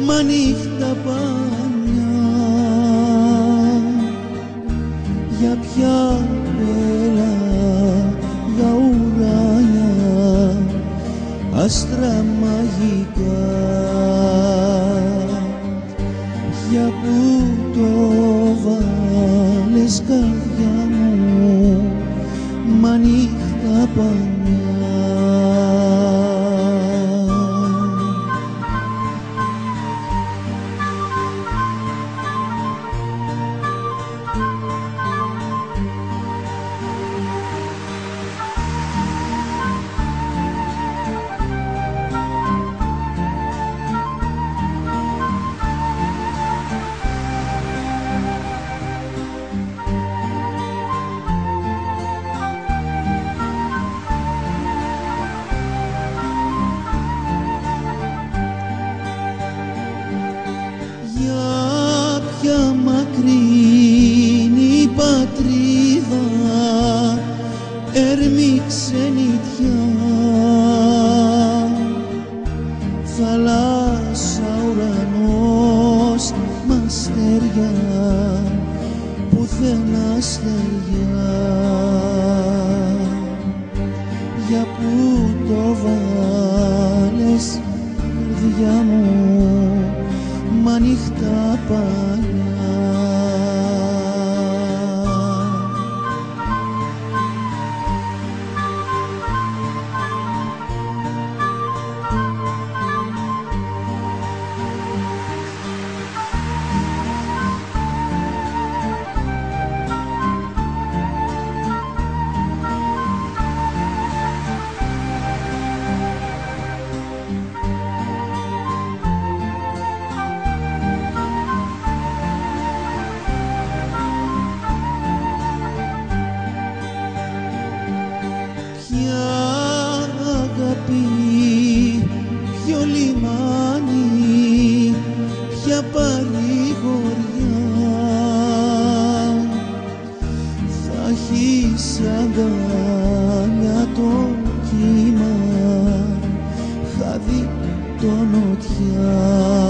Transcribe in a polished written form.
μα νύχτα πανιά. Για ποια πέλα, για ουράνια, άστρα μαγικά, για που το βάλες καρδιά μου, μα νύχτα πανιά. Ποια μακρινή πατρίδα, έρμη ξενιτιά, θάλασσα, ουρανός, μαστέρια, πουθενά στεριά. Για που το βάλες καρδιά μου, μα νύχτα πανιά. Ποιο λιμάνι, ποια παρηγοριά, θα έχεις αγκάλια το κύμα, χάδι το νοτιά.